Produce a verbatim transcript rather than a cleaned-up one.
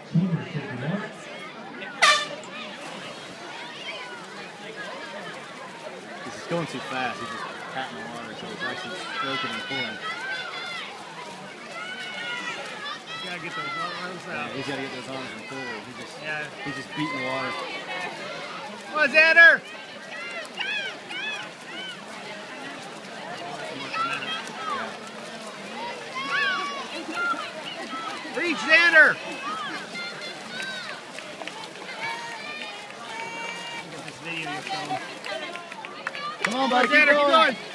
He's going too fast. He's just patting the water, so it's actually stroking and pulling. You gotta get those arms out. Yeah, he's gotta get those arms and pull. He just, yeah. He's just beating the water. Come on, Xander! Reach, Xander! Get this video on your phone. Come on, buddy, Xander, keep going. Keep going.